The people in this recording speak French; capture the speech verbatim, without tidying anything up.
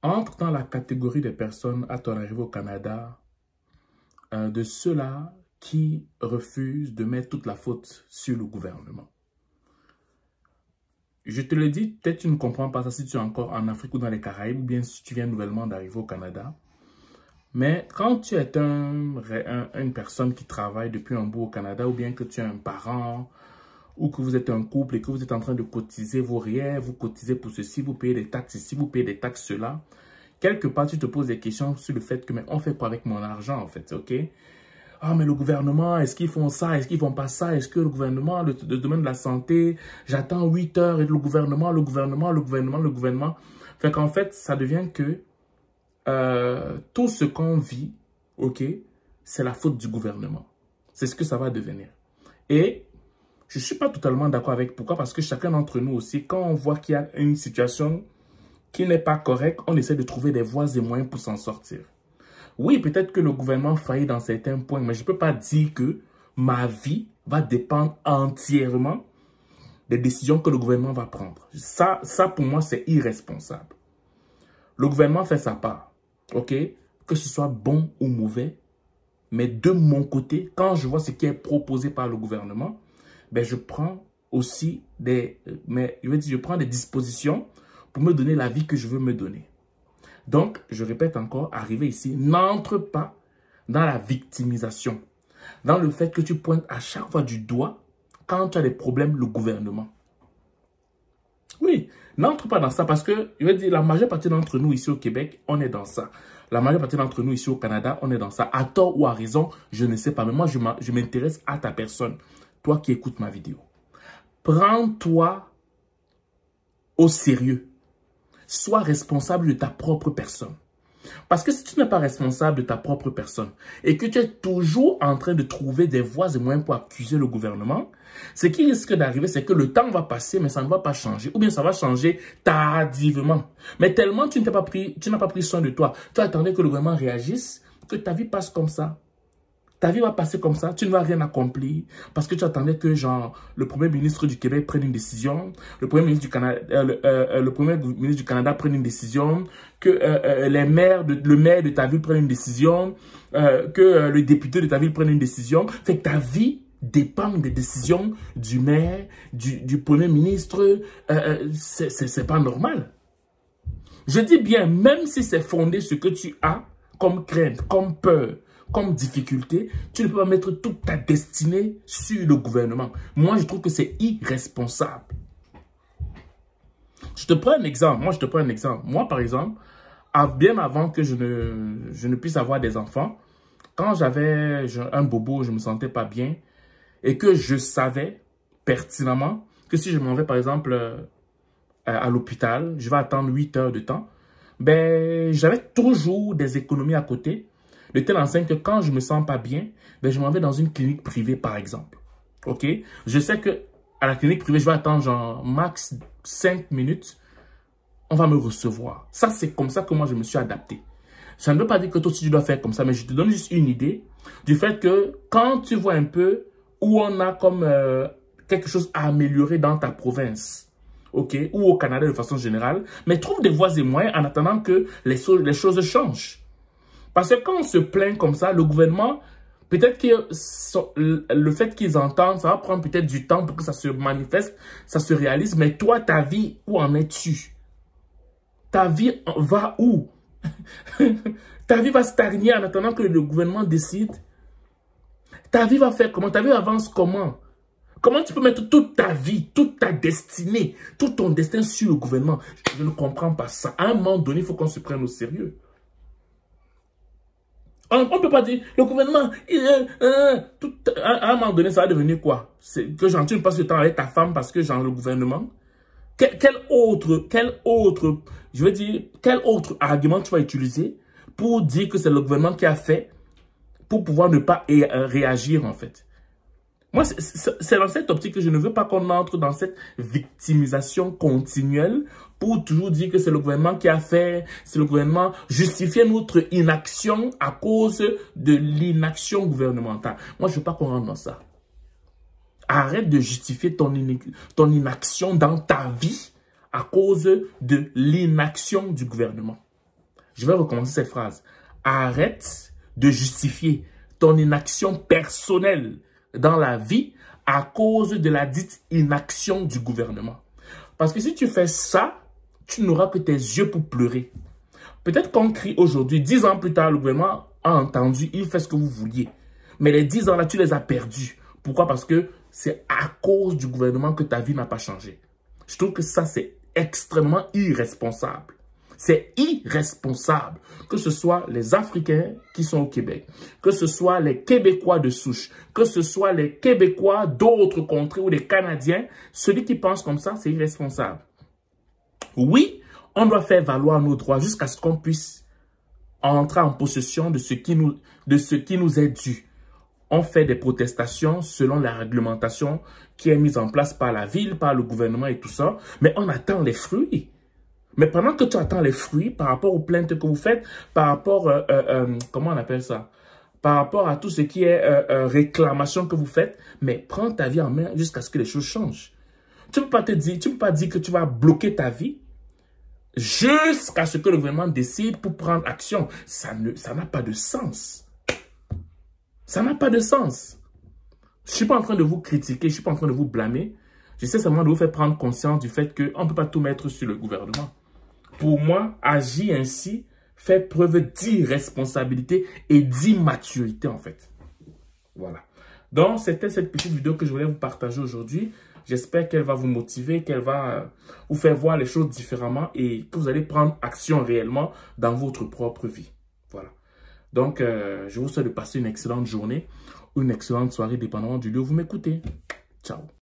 entre dans la catégorie des personnes à ton arrivée au Canada, euh, de ceux-là qui refusent de mettre toute la faute sur le gouvernement. Je te le dis, peut-être tu ne comprends pas ça si tu es encore en Afrique ou dans les Caraïbes, ou bien si tu viens nouvellement d'arriver au Canada. Mais quand tu es un, un, une personne qui travaille depuis un bout au Canada, ou bien que tu es un parent, ou que vous êtes un couple et que vous êtes en train de cotiser vos riens, vous cotisez pour ceci, vous payez des taxes ici, vous payez des taxes cela, quelque part tu te poses des questions sur le fait que, mais on fait quoi avec mon argent en fait, ok? Ah, mais le gouvernement, est-ce qu'ils font ça? Est-ce qu'ils font pas ça? Est-ce que le gouvernement, le, le domaine de la santé, j'attends huit heures et le gouvernement, le gouvernement, le gouvernement, le gouvernement. Fait qu'en fait, ça devient que euh, tout ce qu'on vit, ok, c'est la faute du gouvernement. C'est ce que ça va devenir. Et je ne suis pas totalement d'accord avec. Pourquoi? Parce que chacun d'entre nous aussi, quand on voit qu'il y a une situation qui n'est pas correcte, on essaie de trouver des voies et moyens pour s'en sortir. Oui, peut-être que le gouvernement faillit dans certains points, mais je ne peux pas dire que ma vie va dépendre entièrement des décisions que le gouvernement va prendre. Ça, ça pour moi, c'est irresponsable. Le gouvernement fait sa part, ok? Que ce soit bon ou mauvais, mais de mon côté, quand je vois ce qui est proposé par le gouvernement, ben je prends aussi des, mais je veux dire, je prends des dispositions pour me donner la vie que je veux me donner. Donc, je répète encore, arriver ici, n'entre pas dans la victimisation, dans le fait que tu pointes à chaque fois du doigt, quand tu as des problèmes, le gouvernement. Oui, n'entre pas dans ça parce que, je veux dire, la majeure partie d'entre nous ici au Québec, on est dans ça. La majeure partie d'entre nous ici au Canada, on est dans ça. À tort ou à raison, je ne sais pas. Mais moi, je m'intéresse à ta personne, toi qui écoutes ma vidéo. Prends-toi au sérieux. Sois responsable de ta propre personne. Parce que si tu n'es pas responsable de ta propre personne et que tu es toujours en train de trouver des voies et moyens pour accuser le gouvernement, ce qui risque d'arriver, c'est que le temps va passer, mais ça ne va pas changer. Ou bien ça va changer tardivement. Mais tellement tu n'as pas pris, tu n'as pas pris soin de toi. Tu attendais que le gouvernement réagisse, que ta vie passe comme ça. Ta vie va passer comme ça, tu ne vas rien accomplir parce que tu attendais que genre le Premier ministre du Québec prenne une décision, le Premier ministre du Canada, euh, le, euh, le Premier ministre du Canada prenne une décision, que euh, euh, les maires de, le maire de ta ville prenne une décision, euh, que euh, le député de ta ville prenne une décision. Fait que ta vie dépend des décisions du maire, du, du Premier ministre. Euh, euh, c'est pas normal. Je dis bien, même si c'est fondé sur ce que tu as comme crainte, comme peur, comme difficulté, tu ne peux pas mettre toute ta destinée sur le gouvernement. Moi, je trouve que c'est irresponsable. Je te prends un exemple. Moi, je te prends un exemple. Moi, par exemple, bien avant que je ne, je ne puisse avoir des enfants, quand j'avais un bobo, je ne me sentais pas bien et que je savais pertinemment que si je m'en vais, par exemple, à l'hôpital, je vais attendre huit heures de temps, ben, j'avais toujours des économies à côté. De telle enseigne que quand je me sens pas bien, ben je m'en vais dans une clinique privée, par exemple. Ok? Je sais que à la clinique privée, je vais attendre genre max cinq minutes. On va me recevoir. Ça, c'est comme ça que moi, je me suis adapté. Ça ne veut pas dire que toi aussi, tu dois faire comme ça, mais je te donne juste une idée du fait que quand tu vois un peu où on a comme euh, quelque chose à améliorer dans ta province, ok? Ou au Canada de façon générale, mais trouve des voies et moyens en attendant que les, so les choses changent. Parce que quand on se plaint comme ça, le gouvernement, peut-être que le fait qu'ils entendent, ça va prendre peut-être du temps pour que ça se manifeste, ça se réalise. Mais toi, ta vie, où en es-tu? Ta vie va où? Ta vie va stagner en attendant que le gouvernement décide. Ta vie va faire comment? Ta vie avance comment? Comment tu peux mettre toute ta vie, toute ta destinée, tout ton destin sur le gouvernement? Je ne comprends pas ça. À un moment donné, il faut qu'on se prenne au sérieux. On ne peut pas dire, le gouvernement, il, euh, euh, tout, à, à un moment donné, ça va devenir quoi? C'est que genre, tu ne passes le temps avec ta femme parce que genre le gouvernement? Quel, quel autre, quel autre, je veux dire, quel autre argument tu vas utiliser pour dire que c'est le gouvernement qui a fait pour pouvoir ne pas réagir en fait? Moi, c'est dans cette optique que je ne veux pas qu'on entre dans cette victimisation continuelle pour toujours dire que c'est le gouvernement qui a fait, c'est le gouvernement, justifier notre inaction à cause de l'inaction gouvernementale. Moi, je ne veux pas qu'on rentre dans ça. Arrête de justifier ton, ton inaction dans ta vie à cause de l'inaction du gouvernement. Je vais recommencer cette phrase. Arrête de justifier ton inaction personnelle dans la vie à cause de la dite inaction du gouvernement. Parce que si tu fais ça, tu n'auras que tes yeux pour pleurer. Peut-être qu'on crie aujourd'hui, dix ans plus tard, le gouvernement a entendu, il fait ce que vous vouliez. Mais les dix ans là, tu les as perdus. Pourquoi? Parce que c'est à cause du gouvernement que ta vie n'a pas changé. Je trouve que ça, c'est extrêmement irresponsable. C'est irresponsable que ce soit les Africains qui sont au Québec, que ce soit les Québécois de souche, que ce soit les Québécois d'autres contrées ou les Canadiens. Celui qui pense comme ça, c'est irresponsable. Oui, on doit faire valoir nos droits jusqu'à ce qu'on puisse entrer en possession de ce qui nous, de ce qui nous est dû. On fait des protestations selon la réglementation qui est mise en place par la ville, par le gouvernement et tout ça, mais on attend les fruits. Mais pendant que tu attends les fruits, par rapport aux plaintes que vous faites, par rapport, euh, euh, euh, comment on appelle ça, par rapport à tout ce qui est euh, euh, réclamation que vous faites, mais prends ta vie en main jusqu'à ce que les choses changent. Tu ne peux pas te dire, tu ne peux pas dire que tu vas bloquer ta vie jusqu'à ce que le gouvernement décide pour prendre action. Ça ne, ça n'a pas de sens. Ça n'a pas de sens. Je ne suis pas en train de vous critiquer, je ne suis pas en train de vous blâmer. J'essaie seulement de vous faire prendre conscience du fait qu'on ne peut pas tout mettre sur le gouvernement. Pour moi, agir ainsi fait preuve d'irresponsabilité et d'immaturité en fait. Voilà. Donc, c'était cette petite vidéo que je voulais vous partager aujourd'hui. J'espère qu'elle va vous motiver, qu'elle va vous faire voir les choses différemment et que vous allez prendre action réellement dans votre propre vie. Voilà. Donc, euh, je vous souhaite de passer une excellente journée ou une excellente soirée, dépendamment du lieu où vous m'écoutez. Ciao.